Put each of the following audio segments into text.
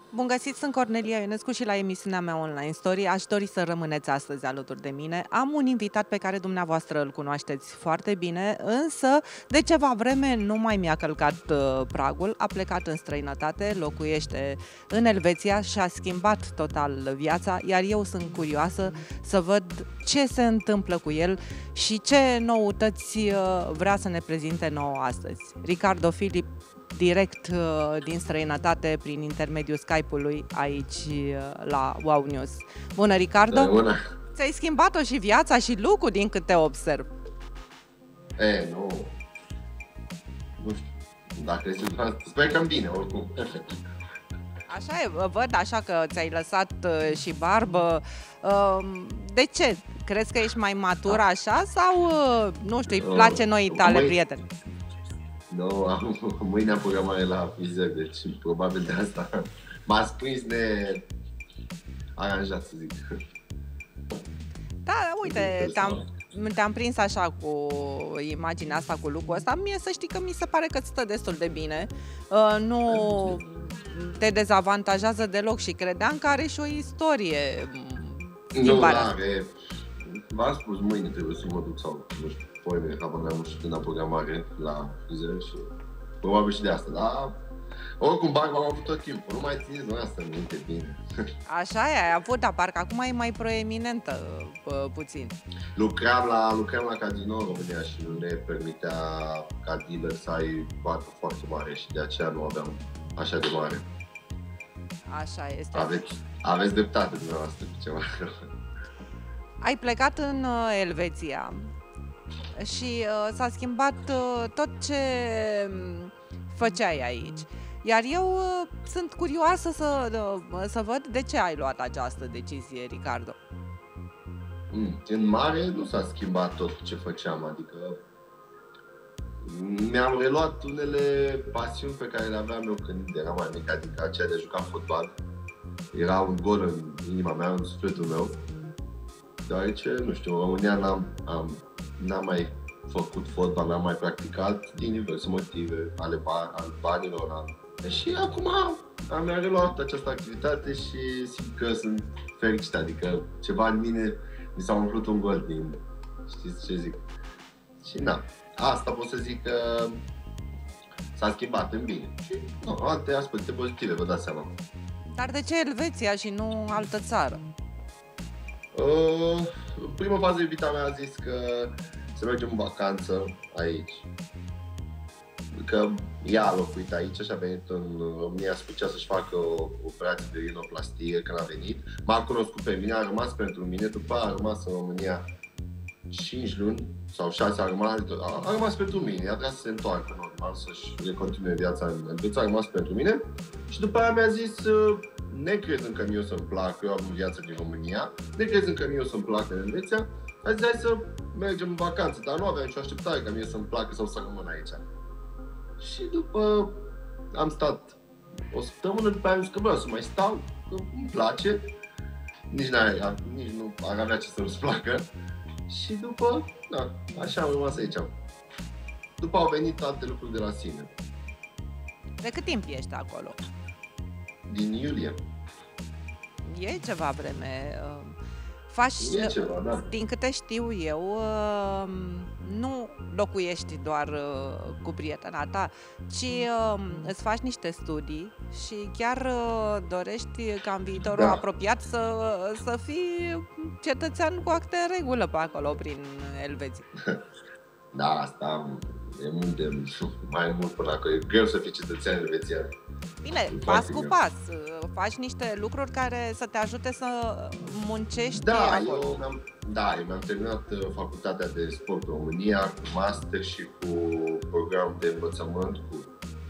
Bun găsit, sunt Cornelia Ionescu și la emisiunea mea Online Story. Aș dori să rămâneți astăzi alături de mine. Am un invitat pe care dumneavoastră îl cunoașteți foarte bine, însă de ceva vreme nu mai mi-a călcat pragul, a plecat în străinătate, locuiește în Elveția și a schimbat total viața, iar eu sunt curioasă să văd ce se întâmplă cu el și ce noutăți vrea să ne prezinte nouă astăzi. Ricardo Filip, direct din străinătate prin intermediul Skype-ului aici la Wow News. Bună, Ricardo! Bună! Ți-ai schimbat-o și viața și look-ul din câte observ. Nu. Nu știu. Dacă sper că-mi bine, oricum. Așa e, văd așa că ți-ai lăsat și barbă. De ce? Crezi că ești mai matură așa sau, nu știu, îi place noii tale prieteni? Nu, mâine am programare la frizer, deci probabil de asta m-ați prins nearanjat, să zic. Da, uite, te-am prins așa cu imaginea asta, cu look-ul ăsta. Mie să știi că mi se pare că îți stă destul de bine. Nu te dezavantajează deloc și credeam că are și o istorie. Nu are. V-am spus, mâine trebuie să mă duc sau, nu știu, poimine, habar nu știu când am programare la frizer și probabil și de asta, dar oricum barba am avut tot timpul, nu mai țineți noi asta în minte bine. Așa e, ai avut, dar parcă acum e mai proeminentă puțin. Lucram la casino în România și nu ne permitea ca dealer să ai barbă foarte mare și de aceea nu aveam așa de mare. Așa este. Aveți dreptate dumneavoastră cu ceva. Ai plecat în Elveția și s-a schimbat tot ce făceai aici. Iar eu sunt curioasă să văd de ce ai luat această decizie, Ricardo. În mare nu s-a schimbat tot ce făceam, adică mi-am reluat unele pasiuni pe care le aveam eu când eram mai mic, adică aceea de a juca fotbal. Era un gol în inima mea, în sufletul meu, deoarece, nu știu, în România n-am mai făcut fotbal, n-am mai practicat din diverse motive ale banilor. Și acum am reluat această activitate și simt că sunt fericit, adică ceva în mine mi s-a umplut un gol din, știți ce zic? Și asta pot să zic că s-a schimbat în bine. Și alte aspecte pozitive, vă dați seama. Dar de ce Elveția și nu altă țară? În prima fază, iubita mea a zis că să mergem în vacanță aici. Că ea a locuit aici și a venit în România, spunea să-și facă o operație de rinoplastie când a venit. M-a cunoscut pe mine, a rămas pentru mine, după a rămas în România 5 luni sau 6, a rămas pentru mine, a trebuit să se întoarcă normal, să-și recontinue viața în Elveția, a rămas pentru mine și după aia mi-a zis, necrezând că mie o să-mi placă, eu am viața din România, necrezând că mie o să-mi placă în Elveția, a zis, hai să mergem în vacanță, dar nu aveam nicio așteptare ca mie să-mi placă sau să rămân aici. Și după am stat o săptămână, după aia am zis că vreau să mai stau, că îmi place, nici nu ar avea ce să nu-ți placă. Și după, așa am rămas aici. După au venit alte lucruri de la sine. De cât timp ești acolo? Din iulie. E ceva vreme. E ceva, da. Din câte știu eu, nu locuiești doar cu prietena ta, ci îți faci niște studii și chiar dorești ca în viitorul apropiat să fii cetățean cu acte în regulă pe acolo, prin Elveția. Da, asta e mai mult până acolo. E greu să fii cetățean elvețian. Bine, pas cu pas. Faci niște lucruri care să te ajute să muncești acolo. Eu mi-am terminat facultatea de sport în România cu master și cu program de învățământ, cu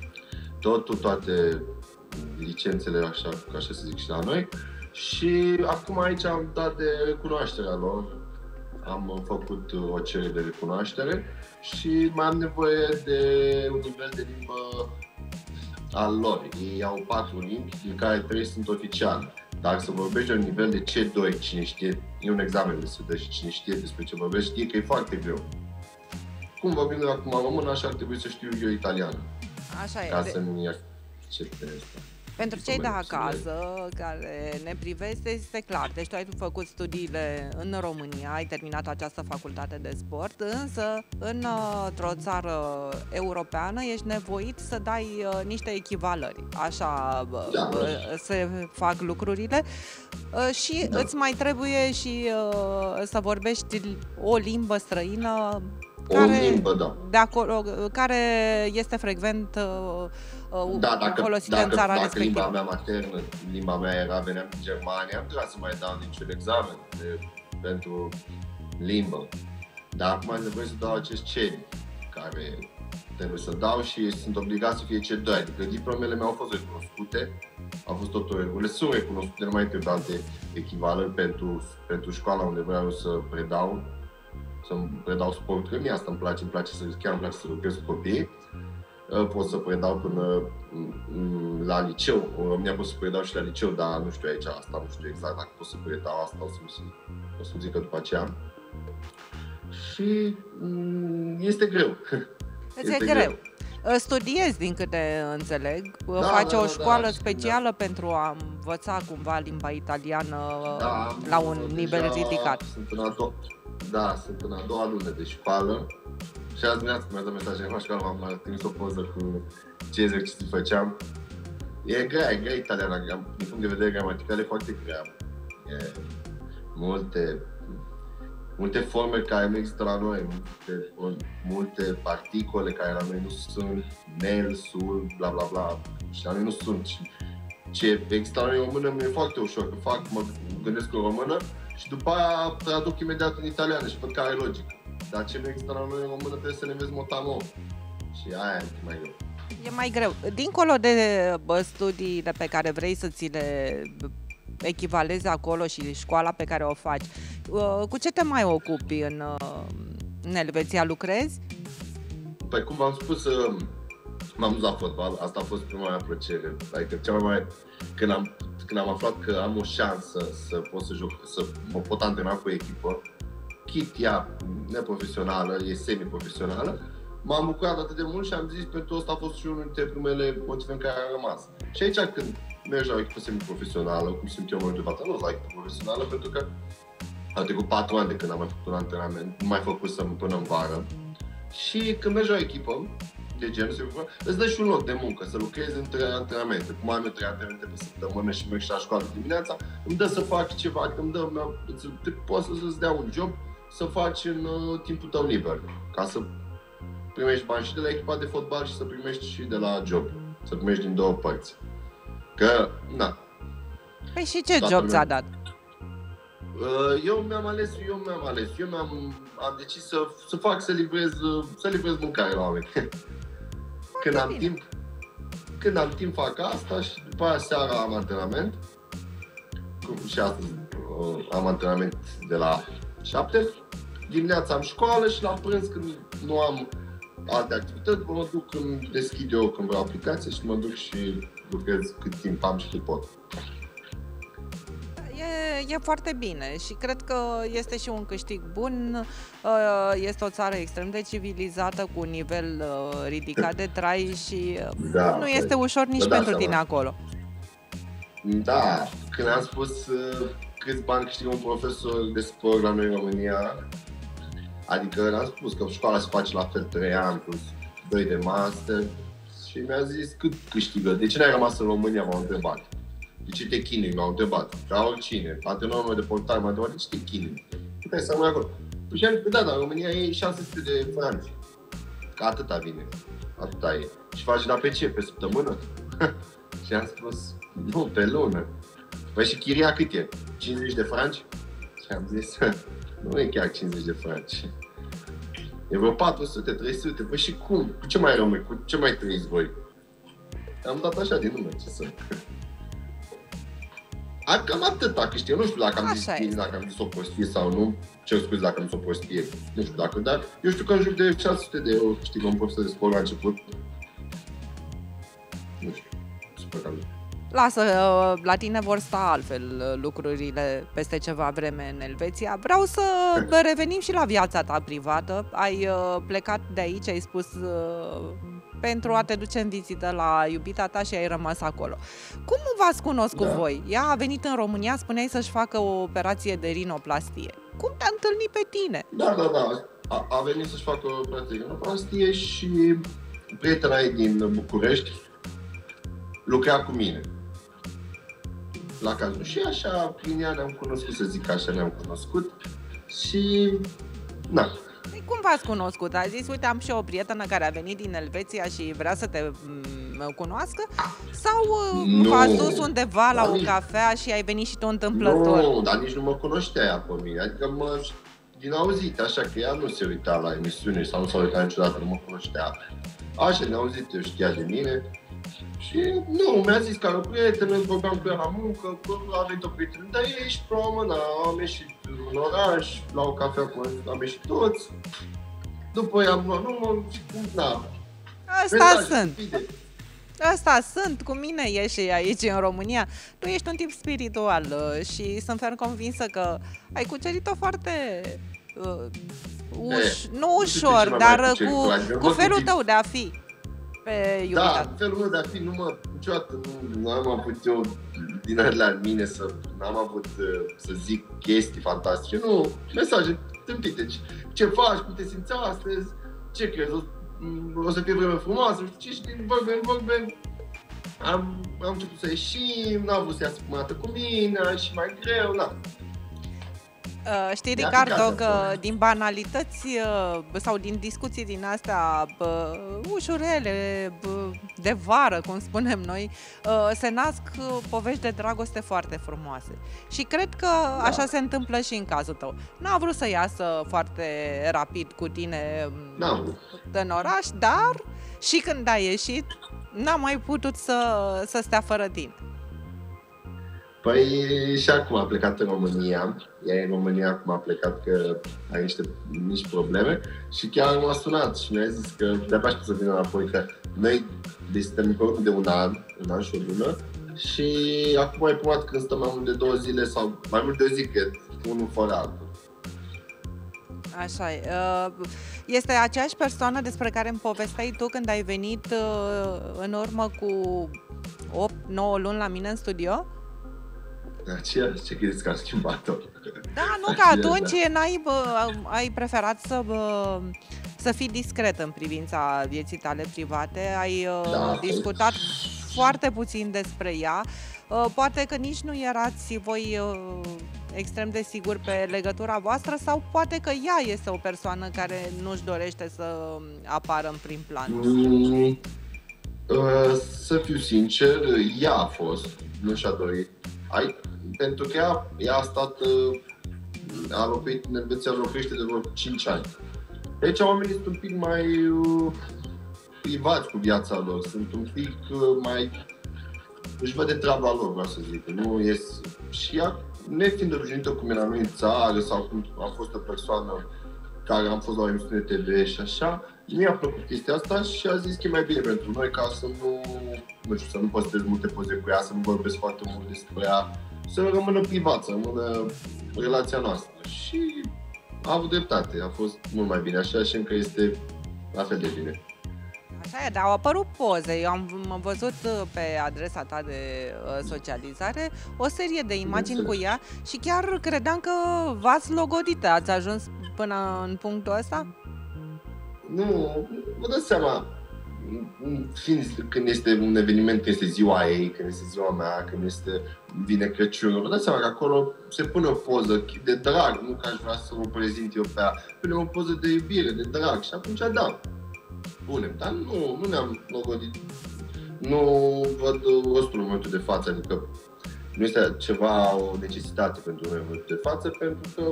toate licențele, așa să zic, și la noi. Și acum aici am dat de recunoașterea lor. Am făcut o cerere de recunoaștere și mai am nevoie de un nivel de limbă al lor. Ei au 4 limbi, din care 3 sunt oficiale. Dar să vorbești de un nivel de C2, cine știe, e un examen de se dă și cine știe despre ce vorbești, știe că e foarte greu. Cum vorbim noi acum română, așa ar trebui să știu eu italiană. Așa e. Ca să nu-mi accepte asta. Pentru cei de acasă care ne privesc, este clar. Deci tu ai făcut studiile în România, ai terminat această facultate de sport, însă într-o țară europeană ești nevoit să dai niște echivalări. Așa se fac lucrurile și îți mai trebuie și să vorbești o limbă străină de acolo, care este frecvent folosită în țara respectivă. Limba mea maternă, limba mea veneam din Germania, am trebuit să mai dau niciun examen pentru limbă. Dar acum am nevoie să dau acest CEDI, care trebuie să dau și sunt obligat să fie C2, adică diplomele mele au fost recunoscute, au fost tot regulile, sunt recunoscute, nu mai trebuie alte echivalări pentru școala unde vreau să predau sport, că mie asta îmi place chiar îmi place să lucrez cu copiii. Pot să predau până la liceu, în România pot să predau și la liceu, dar nu știu aici asta, nu știu exact dacă pot să predau asta, o să zic că după aceea. Și este greu. Este greu. Studiezi, din câte înțeleg, faci o școală specială pentru a învăța cumva limba italiană la un nivel ridicat. Sunt în a doua lună de școală și azi dimineața mi-a dat mesaj în școală, m-am trimis o poză cu ce exerciții făceam. E grea italiana, din punct de vedere gramatical e foarte grea. E multe forme care nu există la noi, multe particole care la noi nu sunt, nel, sul, bla bla bla, și la noi nu sunt. Ce există la noi în română mi-e foarte ușor, că mă gândesc în română și după aia traduc imediat în italiană și văd care e logică. Dar ce nu există la noi în română trebuie să ne înveți motamol. Și aia e mai greu. E mai greu. Dincolo de studiile pe care vrei să ți le echivalezi acolo și școala pe care o faci, cu ce te mai ocupi în Elveția? Lucrezi? Păi cum v-am spus, m-am dus la fotbal, asta a fost prima mea plăcere. Adică cea mai mare, când am aflat că am o șansă să pot să joc, să mă pot antrena cu o echipă, chit ea neprofesională, e semi-profesională, m-am bucurat atât de mult și am zis pentru asta a fost și unul dintre primele motive în care am rămas. Și aici când mergi la o echipă semi-profesională, cum simt eu în momentul de față, nu la o echipă profesională, pentru că au trecut 4 ani de când am mai făcut un antrenament, nu mai făcusem până în vară. Și când mergi la o echipă de genul, îți dă și un loc de muncă, să lucrezi între antrenamente. Cum am eu 3 antrenamente pe săptămână și merg și la școală dimineața, îmi dă să fac ceva, poți să-ți dea un job să faci în timpul tău liber, ca să primești bani și de la echipa de fotbal și să primești și de la job, să primești din două părți. Că, na. Păi și ce job ți-a dat? Eu mi-am ales. Am decis să livrez mâncare la oameni. Când am timp fac asta și după aia seara am antrenament. Și astăzi am antrenament de la 7. Dimineața am școală și la prânz, când nu am alte activități, mă duc, când deschid eu când vreau aplicație și mă duc și lucrez cât timp am și cât pot. E foarte bine și cred că este și un câștig bun. Este o țară extrem de civilizată, cu un nivel ridicat de trai și nu este ușor nici pentru tine acolo. Da, când am spus câți bani câștigă un profesor de sport la noi în România, adică am spus că școala se face la fel 3 ani plus 2 de master și mi-a zis cât câștigă, de ce n-ai rămas în România, m-au întrebat. De ce te chinui, m-au întrebat, ca oricine, antrenorul meu de portar m-a întrebat, de ce te chinui? Puteai să rămâi acolo. Păi și am zis, da, dar în România e 600 de franci, că atâta vine, atâta e. Și faci la pe ce, pe săptămână? Și am spus, nu, pe lună. Păi și chiria cât e? 50 de franci? Și am zis, nu e chiar 50 de franci. E vreo 400, 300, păi și cum? Cu ce mai rămâi? Cu ce mai trăiți voi? Am dat așa din nume, ce să... Cam atâta câștig. Nu știu dacă am zis bine, dacă am zis o prostie sau nu. Cer scuze dacă am zis o prostie. Nu știu dacă, dar eu știu că în jur de 600 de euro câștigă un profesor de sport la început. Nu știu, super cam. Lasă, la tine vor sta altfel lucrurile peste ceva vreme în Elveția. Vreau să revenim și la viața ta privată. Ai plecat de aici, ai spus pentru a te duce în vizită la iubita ta și ai rămas acolo. Cum v-ați cunoscut voi? Ea a venit în România, spuneai să-și facă o operație de rinoplastie. Cum te-a întâlnit pe tine? Da. A venit să-și facă o operație de rinoplastie și prietena ei din București lucra cu mine la cazul. Și așa, prin ea ne-am cunoscut, să zic așa, ne-am cunoscut și na. Cum v-ați cunoscut? A zis, uite, am și o prietenă care a venit din Elveția și vrea să te cunoască? Sau v-ați dus undeva la o cafea și ai venit și tu întâmplător? Nu, dar nici nu mă cunoștea ea pe mine. Adică din auzit, așa că ea nu se uita la emisiune sau nu s-a uitat niciodată, nu mă cunoștea. Așa, ne-a auzit, eu știa de mine. Și nu, mi-a zis ca o prietenă, vorbeam cu ea la muncă, a venit o prietenă de aici, promă, am ieșit în oraș, la o cafea cu am ieșit toți. După ea am luat număr și Asta sunt, cu mine ești aici în România. Tu ești un tip spiritual și sunt ferm convinsă că ai cucerit-o foarte nu ușor, dar cu felul tău de a fi. Da, felul meu de a fi, niciodată nu am avut eu din alea la mine n-am avut să zic chestii fantastice, nu, mesaje tâmpite, ce faci, cum te simți astăzi, ce crezi, o să fie vreme frumoasă, ce și din vorbe, am început să ieșim, n-a vrut să iasă prima dată cu mine, și mai greu, Știi, Ricardo, că din banalități sau din discuții din astea ușurele, de vară, cum spunem noi, se nasc povești de dragoste foarte frumoase. Și cred că așa se întâmplă și în cazul tău. N-a vrut să iasă foarte rapid cu tine în oraș, dar și când a ieșit, n-a mai putut să stea fără tine. Păi și acum a plecat în România, ea e în România, acum a plecat că are niște mici probleme și chiar m-a sunat și mi-a zis că de-abia aștept să vină înapoi, că noi suntem împreună de un an și o lună și acum e prima dată când stăm mai mult de 2 zile sau mai mult de o zi, că unul fără altul. Așa e. Este aceeași persoană despre care îmi povesteai tu când ai venit în urmă cu 8-9 luni la mine în studio? Aceeași, ce credeți că a schimbat-o? Da, nu, că atunci ai preferat să fii discret în privința vieții tale private, ai discutat foarte puțin despre ea, poate că nici nu erați voi extrem de siguri pe legătura voastră sau poate că ea este o persoană care nu-și dorește să apară în prim plan. Să fiu sincer, ea a fost, nu și-a dorit. Pentru că ea a stat, a locuit în Elveția, locuiește de vreo 5 ani. Deci oamenii sunt un pic mai privați cu viața lor, sunt un pic mai, își văd de treaba lor, vreau să zic. Nu ies. Și ea, nefiind obișnuită cum era noi în țară sau cum a fost o persoană care am fost la o emisiune TV și așa, nu i-a plăcut chestia asta și a zis că e mai bine pentru noi ca să să nu postez multe poze cu ea, să nu vorbesc foarte mult despre ea, să rămână privat, să rămână relația noastră. Și a avut dreptate, a fost mult mai bine așa și încă este la fel de bine. Așa e, dar au apărut poze. Eu am văzut pe adresa ta de socializare o serie de imagini cu ea și chiar credeam că v-ați logodit. Ați ajuns până în punctul ăsta? Nu, vă dați seama, când este un eveniment, când este ziua ei, când este ziua mea, când vine Crăciunul, vă dați seama că acolo se pune o poză de drag, nu că aș vrea să o prezint eu pe ea, pune o poză de iubire, de drag și atunci da, punem, dar nu ne-am logodit, nu văd rostul în momentul de față, adică nu este ceva, o necesitate pentru noi în momentul de față, pentru că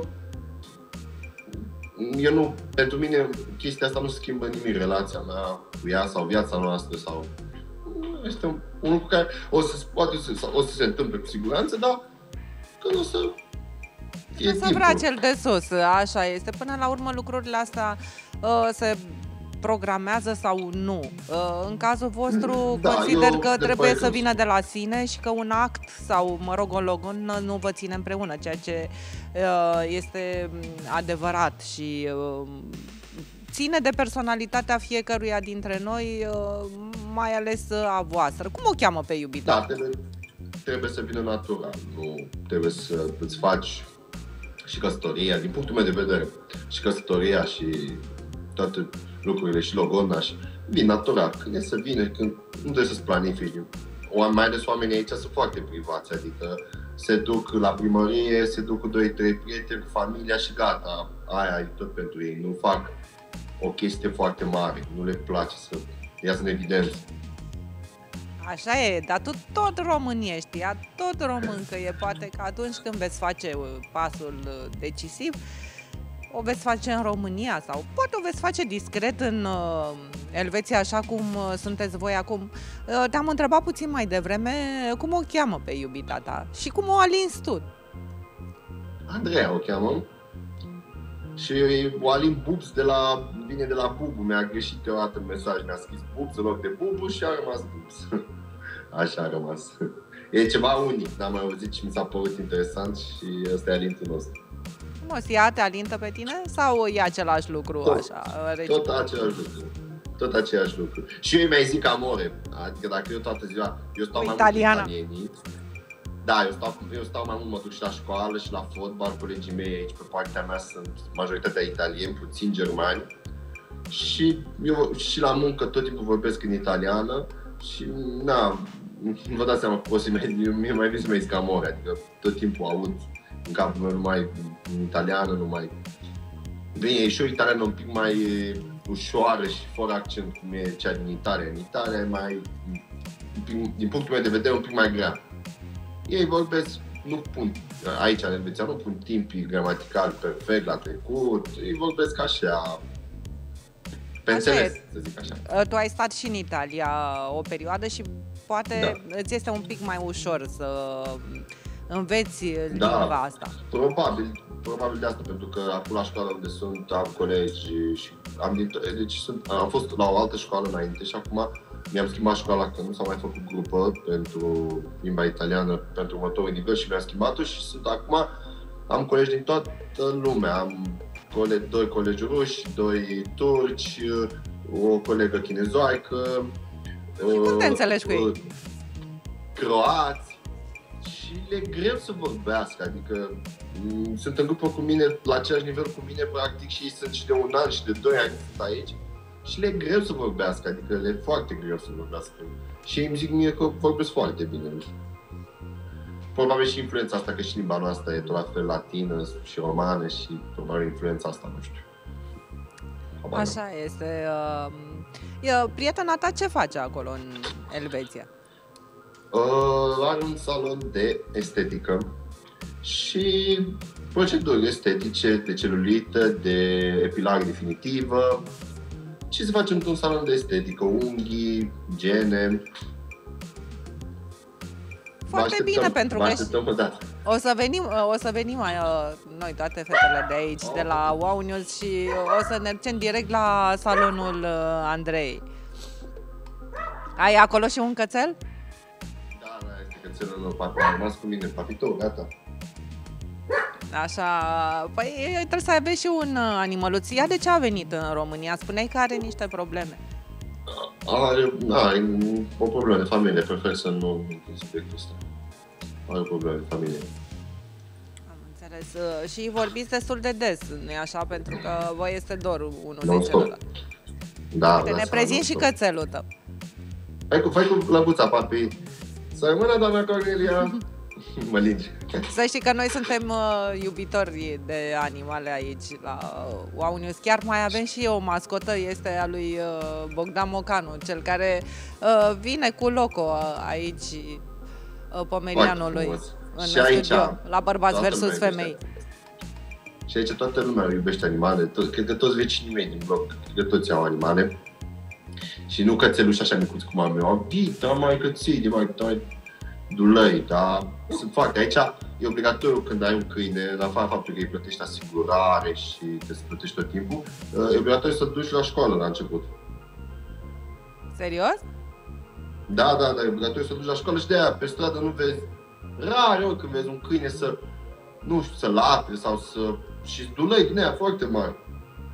pentru mine chestia asta nu schimbă nimic relația mea cu ea sau viața noastră sau este un lucru care o să se întâmple cu siguranță, dar că nu o să fie să vrea cel de sus, așa este. Până la urmă lucrurile astea se programează sau nu. În cazul vostru consider că trebuie să vină de la sine și că un act sau, o logonă nu vă ține împreună, ceea ce este adevărat și ține de personalitatea fiecăruia dintre noi, mai ales a voastră. Cum o cheamă pe iubita? Da, trebuie să vină natural, nu trebuie să îți faci și căsătoria, din punctul meu de vedere, și căsătoria și toate lucrurile și logodna și vin natural. Când e să vină, când nu trebuie să-ți planifici. Mai ales oamenii aici sunt foarte privați, adică se duc la primărie, se duc cu 2-3 prieteni, cu familia și gata, aia e tot pentru ei. Nu fac o chestie foarte mare, nu le place să iasă în evidență. Așa e, dar tu tot român ești, tot româncă e, poate că atunci când veți face pasul decisiv, o veți face în România sau poate o veți face discret în Elveția, așa cum sunteți voi acum. Te-am întrebat puțin mai devreme cum o cheamă pe iubita ta și cum o alinzi tu. Andreea o cheamă și o alin Bubs vine de la Bubu, mi-a greșit deodată mesaj, mi-a scris Bubs în loc de Bubu și a rămas Bubs. Așa a rămas. E ceva unic, n-am mai auzit și mi s-a părut interesant și ăsta e alintul nostru. Ea te alintă pe tine sau e același lucru? Tot același lucru. Tot același lucru. Și eu îi mai zic amore. Adică dacă eu toată ziua, eu stau mai mult cu italienii. Da, eu stau mai mult, mă duc și la școală și la fotbal. Colegii mei aici pe partea mea sunt majoritatea italieni, puțin germani. Și eu și la muncă tot timpul vorbesc în italiană. Și vă dați seama că mie mai vine să mă zic amore. Adică tot timpul aud în capul meu numai în italiană, numai... Bine, e și o italiană un pic mai ușoară și fără accent, cum e cea din Italia. În Italia e mai, din punctul meu de vedere, un pic mai grea. Ei vorbesc, nu pun, aici în Elveția, nu pun timpii gramaticali perfect la trecut, ei vorbesc așa, pe înțeles, să zic așa. Tu ai stat și în Italia o perioadă și poate îți este un pic mai ușor să înveți limba asta. Probabil de asta, pentru că acum la școala unde sunt am colegi și am fost la o altă școală înainte și acum mi-am schimbat școala, că nu s-a mai făcut grupă pentru limba italiană pentru următorul nivel și mi-am schimbat-o și acum am colegi din toată lumea. Am 2 colegi ruși, 2 turci, o colegă chinezoaică, cum te înțelegi cu ei? Croați. Și le e greu să vorbească, adică sunt în grupă cu mine, la același nivel cu mine, practic, și ei sunt și de 1 an și de 2 ani sunt aici și le e greu să vorbească, adică le e foarte greu să vorbească. Și ei îmi zic mie că vorbesc foarte bine. Probabil și influența asta, că și limba noastră e tot la fel latină și romană și probabil influența asta, nu știu. Așa este. Prietena ta ce face acolo în Elveția? Are un salon de estetică și proceduri estetice, de celulită, de epilare definitivă. Ce se face într-un salon de estetică? Unghii, gene. Foarte bine, pentru că o să venim noi toate fetele de aici, de la Wow News, și o să ne ducem direct la salonul Andrei. Ai acolo și un cățel? Cățelul meu, papi, a rămas cu mine, papitou, gata. Așa, păi trebuie să aveți și un animăluț. Ea de ce a venit în România? Spuneai că are niște probleme. Are o problemă de familie, prefer să nu subiectul ăsta. Are o problemă de familie. Am înțeles. Și vorbiți destul de des, nu-i așa? Pentru că vă este dor unul de celălalt. Da, ne prezinți și cățelul tău. Fai cu lăbuța, papi. Să rămână, doamna Cornelia! Mă lingi. Să știi că noi suntem iubitori de animale aici la Wow News. Chiar mai avem și o mascotă, este a lui Bogdan Mocanu, cel care vine cu loco aici, pomerianului, în și aici, studio, la Bărbați versus Femei. Și aici toată lumea iubește animale, cred că toți vecinii mei din bloc, cred că toți au animale. Și nu cățeluși așa micuți cum am eu, Vita, mai cățini, mai dulăi, dar sunt foarte. Aici e obligatoriu când ai un câine, în afară faptului că îi plătești asigurare și că se plătești tot timpul, e obligatoriu să duci la școală la început. Serios? Da, e obligatoriu să duci la școală și de-aia pe stradă nu vezi, rar ori când vezi un câine să, nu știu, să latre sau să... și dulăi din aia foarte mari.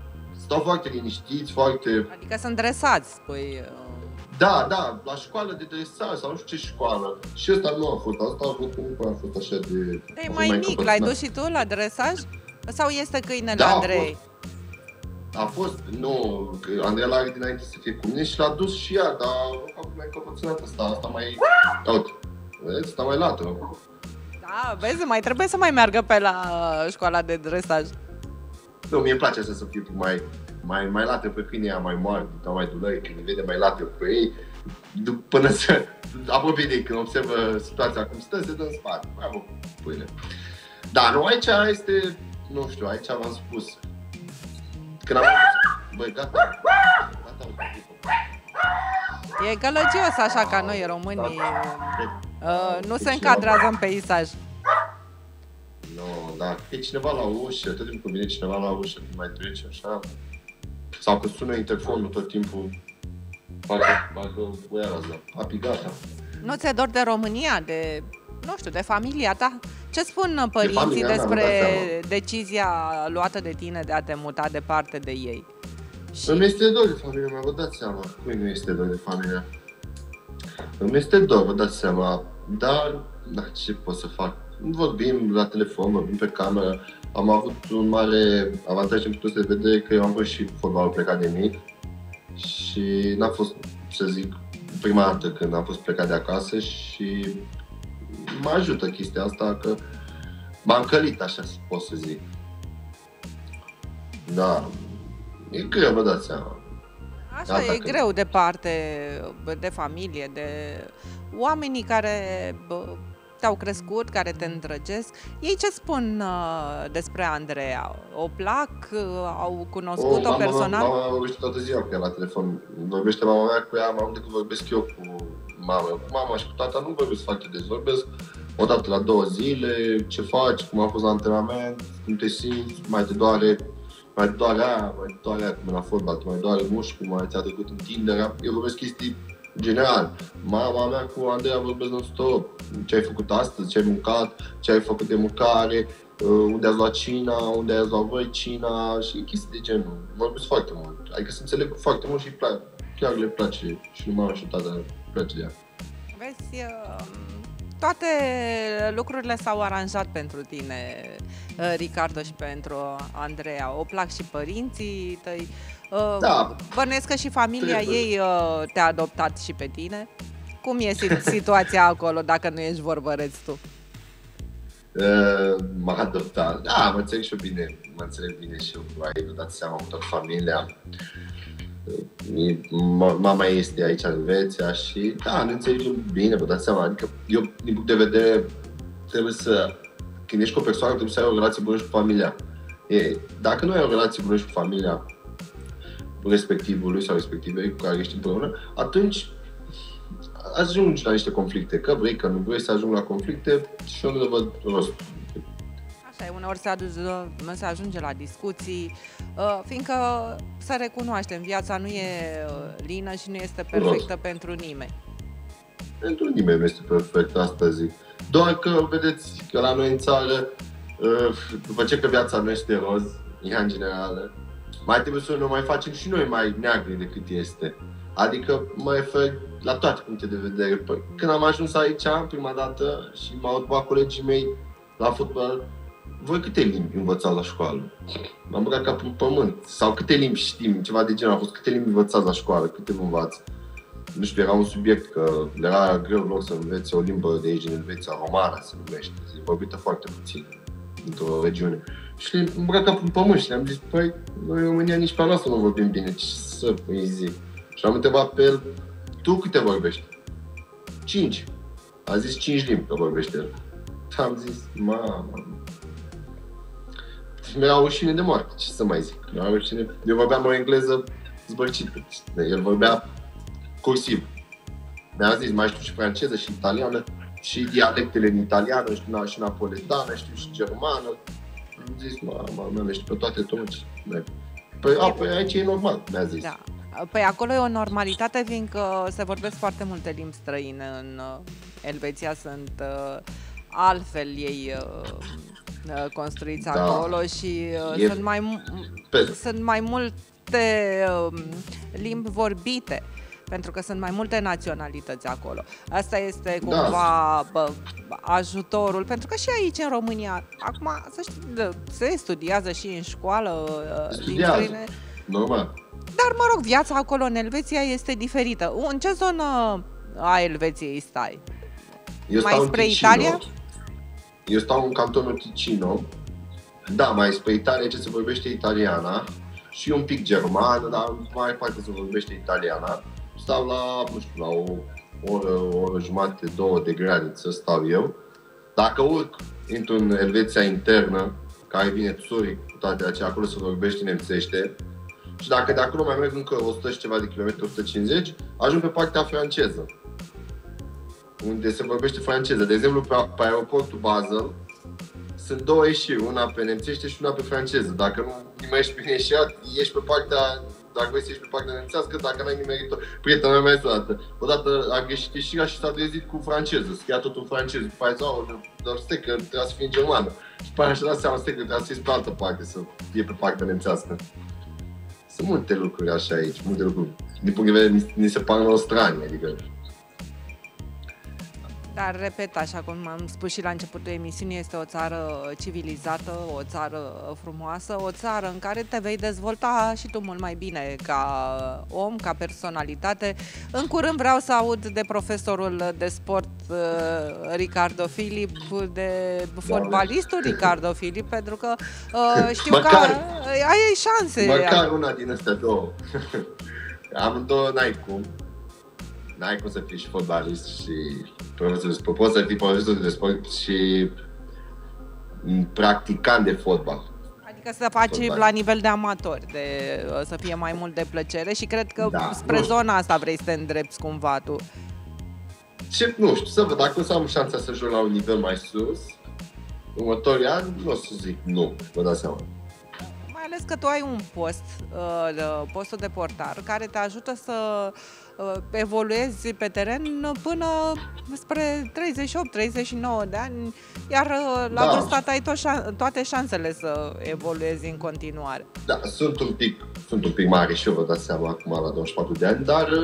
stau foarte liniștiți, foarte... Adică sunt dresați, spui... Da, la școală de dresaj sau nu știu ce școală. Și ăsta nu a fost, asta a fost, nu a fost așa de... E mai mic, l-ai dus și tu la dresaj? Sau este câinele Da, Andrei? A fost, nu, că Andrei l-are dinainte să fie cu mine și l-a dus și ea, dar acum mai căpățânat asta mai... Uite, vezi, asta mai lată. Da, vezi, mai trebuie să mai meargă pe la școala de dresaj. Nu, mie îmi place asta să fie mai lată pe câine ea mai mare, dau mai dulăi, când îi vede mai lată pe ei, până să apropie de ei, când observă situația cum stă, se dă în spate. Bravo, pâine. Da, nu, aici este, nu știu, aici v-am spus. Când am văzut, băi, gata. E gălăgios așa ca noi românii, nu se încadrează în peisaj. Nu, da, e cineva la ușă, tot timpul vine cineva la ușă, când mai trece așa. Sau că sună interfonul tot timpul, bagă boiara asta, api gata. Nu ți-e dor de România, de, nu știu, de familia ta? Ce spun părinții familia mea, despre nu-mi decizia luată de tine de a te muta departe de ei? Îmi este dor de familia mea, vă dați seama. Cui nu este dor de familia? Îmi este dor, vă dați seama. Dar, ce pot să fac? Vorbim la telefon, vorbim pe cameră. Am avut un mare avantaj din punctul de vedere că eu am văzut și fotbalul plecat de mic. Și n-a fost, să zic, prima dată când am fost plecat de acasă și mă ajută chestia asta că m-am călit, așa pot să zic. Da, e greu, vă dați seama. Așa, e greu departe de familie, de oamenii care te-au crescut, care te îndrăgesc. Ei ce spun despre Andreea? O plac? Au cunoscut-o personal? Mama vorbește toată ziua cu ea la telefon. Vorbește mama mea cu ea, mai mult decât vorbesc eu cu mama. Cu mama și cu tata nu vorbesc foarte des. Vorbesc o dată la 2 zile, ce faci, cum a fost la antrenament, cum te simți, mai te doare aia, cum e la fotbal, te mai doare mușchiul, mai ți-a trecut întinderea. Eu vorbesc chestii general. Mama mea cu Andreea vorbesc non-stop. Ce ai făcut astăzi, ce ai mâncat, ce ai făcut de mâncare, unde ați luat cina, unde ați luat voi cina și chestii de genul. Vorbesc foarte mult. Adică se înțeleg foarte mult și chiar le place și lui mama și tata le place de ea. Vezi, toate lucrurile s-au aranjat pentru tine, Ricardo, și pentru Andreea. O plac și părinții tăi. Da. Bănuiesc că și familia ei te-a adoptat și pe tine. Cum e situația acolo, dacă nu ești vorbăreț tu? M-a adoptat. Da, mă înțeleg și eu bine. Mă înțeleg bine și eu cu ei, vă dați seama, cu toată familia. Mama este aici în Elveția și da, ne înțelegem bine, vă dați seama. Adică eu, din punct de vedere, trebuie să, când ești cu o persoană, trebuie să ai o relație bună și cu familia. Dacă nu ai o relație bună și cu familia respectivului sau respectivei cu care ești împreună, atunci ajungi la niște conflicte. Că vrei, că nu vrei să ajungi la conflicte și eu nu le văd rost. Așa e, uneori se ajunge la discuții, fiindcă să recunoaștem, viața nu e lină și nu este perfectă pentru nimeni. Pentru nimeni nu este perfect, asta zic. Doar că, vedeți, că la noi în țară, după ce că viața nu este roz, ea în generală, mai trebuie să ne mai facem și noi mai neagri decât este. Adică mă refer la toate puncte de vedere. Când am ajuns aici, prima dată, și m-au întrebat colegii mei la fotbal, voi câte limbi învățați la școală? M-am băgat ca pe pământ. Sau câte limbi știm, ceva de genul a fost, câte limbi învățați la școală, câte vă învați? Nu știu, era un subiect că era greu lor să învețe o limbă de aici, din Elveția, romana se numește, vorbită foarte puțin într-o regiune. Și le-am băgat ca pe pământ și le-am zis, păi, noi în România nici pe a noastră nu vorbim bine, ce să îi zic? Și am întrebat pe el, tu câte vorbești? 5. A zis 5 limbi că vorbește el. Am zis, mamă. Mi-era rușine de moarte, ce să mai zic. Eu vorbeam o engleză zbărcită. El vorbea cursiv. Mi-a zis, mai știu și franceză și italiană, și dialectele în italiană, știu și napoletană, știu și germană. Am zis, mamă, le știu pe toate toți. Păi aici e normal, mi-a zis. Da. Păi acolo e o normalitate, fiindcă se vorbesc foarte multe limbi străine în Elveția, sunt altfel ei construiți acolo și sunt mai mult multe limbi vorbite, pentru că sunt mai multe naționalități acolo. Asta este cumva ajutorul, pentru că și aici în România, acum, să știi, se studiază și în școală limbi străine. Normal. Dar, mă rog, viața acolo în Elveția este diferită. În ce zonă a Elveției stai? Mai spre Italia? Eu stau în cantonul Ticino. Da, mai spre Italia, ce se vorbește italiana și un pic germană, dar mai parte se vorbește italiana. Stau la, nu știu, la o oră jumate, 2 de graniță stau eu. Dacă urc, intru în Elveția internă, care vine Zurich, cu toate aceea, acolo se vorbește nemțește. Și dacă de acolo mai merg încă 100 și ceva de kilometri, 150, ajung pe partea franceză, unde se vorbește franceză. De exemplu, pe aeroportul Basel sunt 2 ieșiri, una pe nemțește și una pe franceză. Dacă nu nimerești bine ieșiat, ieși pe partea, dacă vrei să ieși pe partea nemțească, dacă n-ai nimerit-o. Prietena mea odată a greșit ieșirea și s-a trezit cu franceză, scria tot în franceză. După aia dar stai că trebuia să fie în germană. Și după aia și-a dat seama, stai că trebuia să ies pe altă parte, să fie pe partea nemțească. Sunt multe lucruri așa aici, multe lucruri. Din punct de vedere, ni se par nouă strani, adică. Dar, repet, așa cum am spus și la începutul emisiunii, este o țară civilizată, o țară frumoasă, o țară în care te vei dezvolta și tu mult mai bine ca om, ca personalitate. În curând vreau să aud de profesorul de sport Ricardo Filip, de fotbalistul Ricardo Filip, pentru că știu că ai șanse. Măcar una din astea două. Amândouă n-ai cum să fii și fotbalist și profesor de sport. Poți să fii profesor de sport și practicant de fotbal. Adică să faci la nivel de amator, să fie mai mult de plăcere și cred că spre zona asta vrei să te îndrepți cumva tu. Nu știu, să văd, dacă o să am șansa să joc la un nivel mai sus, următorii ani, nu o să zic nu, vă dați seama. Mai ales că tu ai un post, postul de portar, care te ajută să evoluezi pe teren până spre 38-39 de ani, iar la vârsta ta ai toate șansele să evoluezi în continuare. Da, sunt un pic mare și eu, vă dați seama, acum la 24 de ani, dar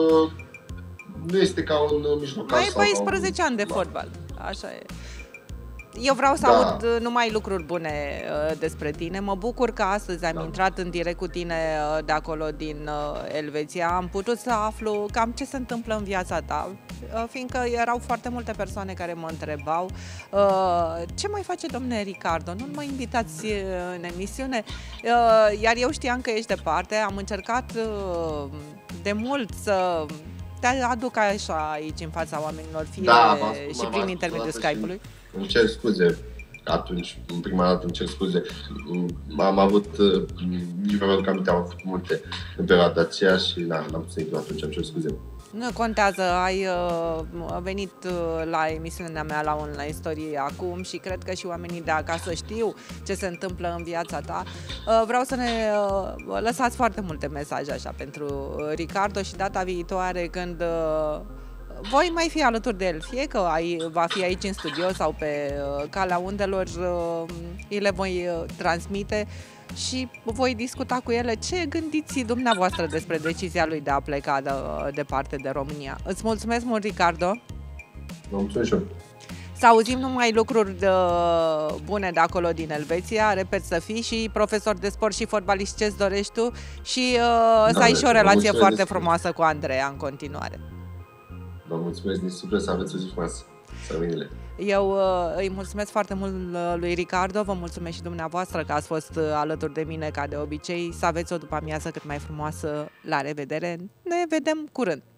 nu este ca un mijlocaș. Mai ai 14 ani de fotbal, așa e. Eu vreau să aud numai lucruri bune despre tine. Mă bucur că astăzi am intrat în direct cu tine de acolo din Elveția. Am putut să aflu cam ce se întâmplă în viața ta, fiindcă erau foarte multe persoane care mă întrebau ce mai face domnule Ricardo, nu mă invitați în emisiune? Iar eu știam că ești departe, am încercat de mult să te aduc așa aici în fața oamenilor, fie și prin intermediul Skype-ului. Îmi cer scuze atunci, în prima dată îmi cer scuze. Am avut, nici nu mi-am aminte, am avut multe în perioada aceea și n-am putut să intru atunci, îmi cer scuze. Nu contează, ai venit la emisiunea mea la Online Story acum și cred că și oamenii de acasă știu ce se întâmplă în viața ta. Vreau să ne lăsați foarte multe mesaje așa pentru Ricardo și data viitoare când voi mai fi alături de el, fie că va fi aici în studio sau pe calea undelor, îi le voi transmite și voi discuta cu ele ce gândiți dumneavoastră despre decizia lui de a pleca departe de România. Îți mulțumesc mult, Ricardo! Vă mulțumesc și eu! Să auzim numai lucruri bune de acolo din Elveția, repet, să fii și profesor de sport și fotbalist, ce-ți dorești tu și să ai și o relație foarte frumoasă cu Andreea în continuare. Vă mulțumesc din suflet, să aveți o zi frumoasă. Să Eu îi mulțumesc foarte mult lui Ricardo, vă mulțumesc și dumneavoastră că ați fost alături de mine ca de obicei. Să aveți o după-amiază cât mai frumoasă. La revedere, ne vedem curând!